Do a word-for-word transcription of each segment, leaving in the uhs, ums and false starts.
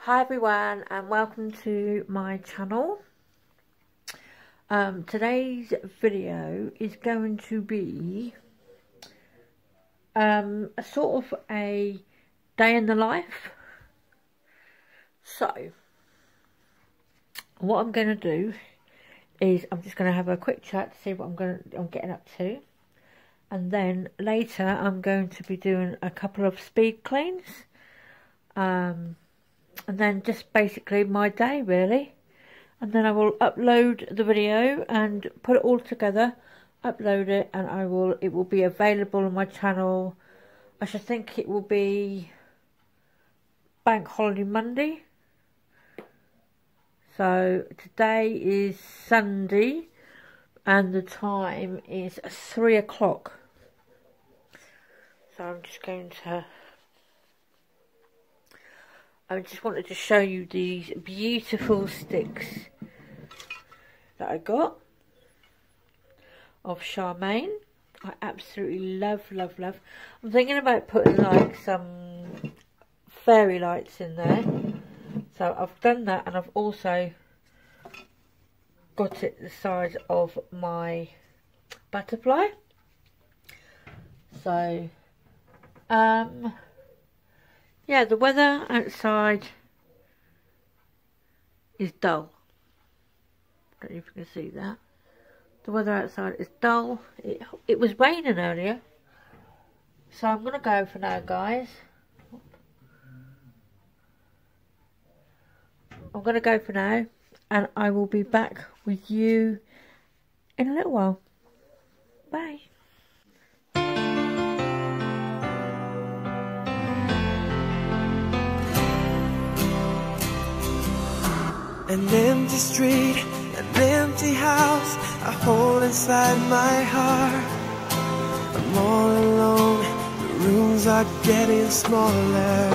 Hi everyone and welcome to my channel. Um, today's video is going to be um, a sort of a day in the life. So what I'm going to do is I'm just going to have a quick chat to see what I'm going to, I'm getting up to, and then later I'm going to be doing a couple of speed cleans. Um, and then just basically my day really, and then I will upload the video and put it all together, upload it, and I will it will be available on my channel. I should think it will be Bank Holiday Monday. So today is Sunday and the time is three o'clock. So I'm just going to I just wanted to show you these beautiful sticks that I got of Charmaine. I absolutely love, love, love. I'm thinking about putting like some fairy lights in there. So I've done that, and I've also got it the size of my butterfly. So, um... yeah, the weather outside is dull. I don't know if you can see that. The weather outside is dull. It, it was raining earlier. So I'm going to go for now, guys. I'm going to go for now. And I will be back with you in a little while. Bye. An empty street, an empty house I hold inside my heart. I'm all alone, the rooms are getting smaller.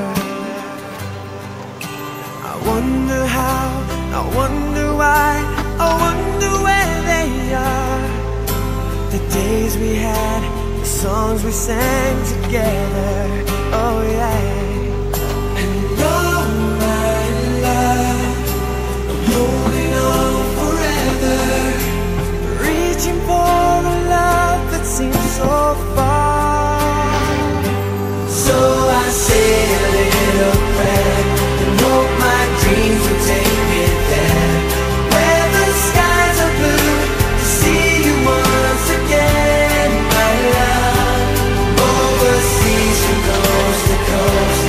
I wonder how, I wonder why, I wonder where they are. The days we had, the songs we sang together, oh yeah. And all my love, holding on forever, reaching for a love that seems so far. So I say a little prayer and hope my dreams will take me there, where the skies are blue, to see you once again, my love. Overseas from coast to coast,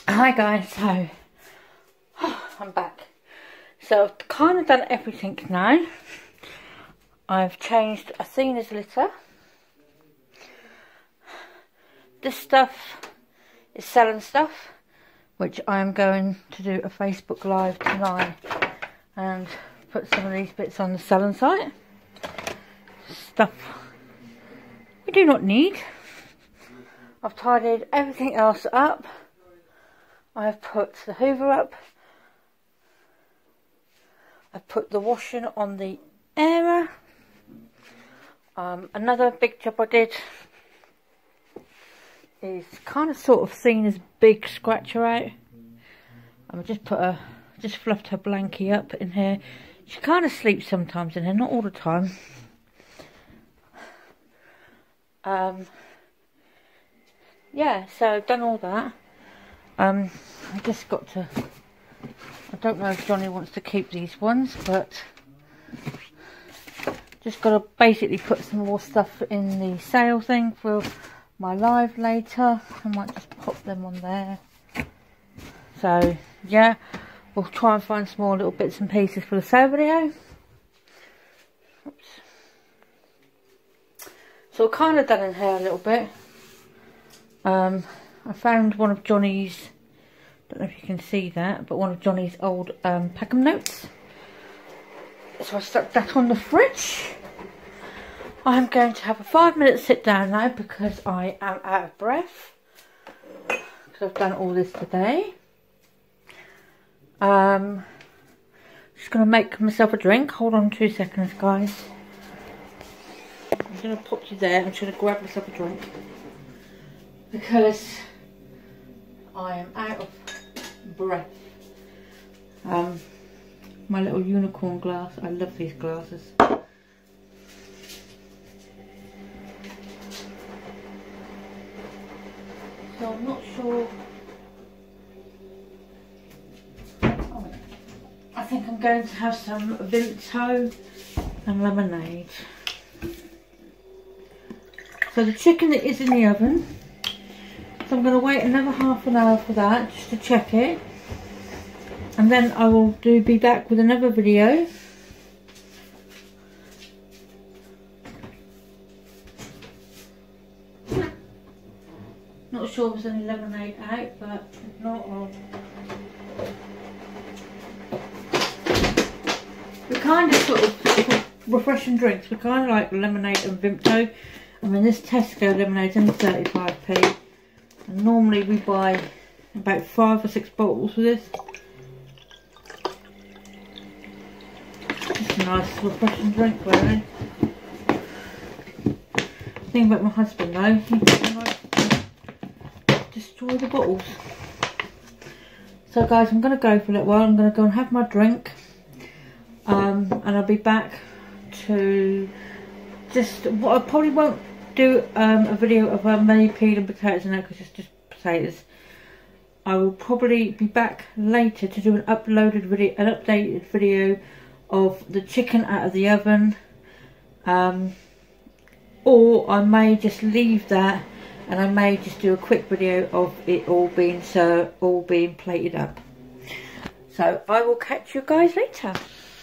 Hi guys, so I'm back. So I've kind of done everything now. I've changed Athena's litter. This stuff is selling stuff, which I'm going to do a Facebook Live tonight and put some of these bits on the selling site. Stuff we do not need. I've tidied everything else up. I've put the Hoover up. I've put the washing on the airer. Um, another big job I did is kind of sort of seen as big scratcher out. I just put a, just fluffed her blankie up in here. She kind of sleeps sometimes in here, not all the time. Um, yeah, so I've done all that. Um, I just got to, I don't know if Johnny wants to keep these ones, but just got to basically put some more stuff in the sale thing for my live later. I might just pop them on there. So yeah, we'll try and find some more little bits and pieces for the sale video. Oops. So I've kind of done in here a little bit. Um, I found one of Johnny's, don't know if you can see that, but one of Johnny's old um, Peckham notes. So I stuck that on the fridge. I'm going to have a five minute sit down now because I am out of breath. Because I've done all this today. Um, just going to make myself a drink. Hold on two seconds, guys. I'm going to pop you there. I'm just going to grab myself a drink. Because I am out of breath. Um, my little unicorn glass. I love these glasses. So I'm not sure. Oh, I think I'm going to have some Vimto and lemonade. So the chicken that is in the oven. So I'm going to wait another half an hour for that, just to check it. And then I will do be back with another video. Not sure if there's any lemonade out, but if not, I'll... We kind of sort of refreshing drinks. We kind of like lemonade and Vimto. I mean, this Tesco lemonade's only thirty-five p. And normally we buy about five or six bottles of this. It's a nice refreshing drink, really. The thing about my husband though, he doesn't like to destroy the bottles. So guys, I'm going to go for a little while. I'm going to go and have my drink. Um, and I'll be back to just, what I probably won't do um, a video of um, me peeling potatoes and that because it's just potatoes. I will probably be back later to do an uploaded video, an updated video of the chicken out of the oven, um, or I may just leave that and I may just do a quick video of it all being so all being plated up. So I will catch you guys later.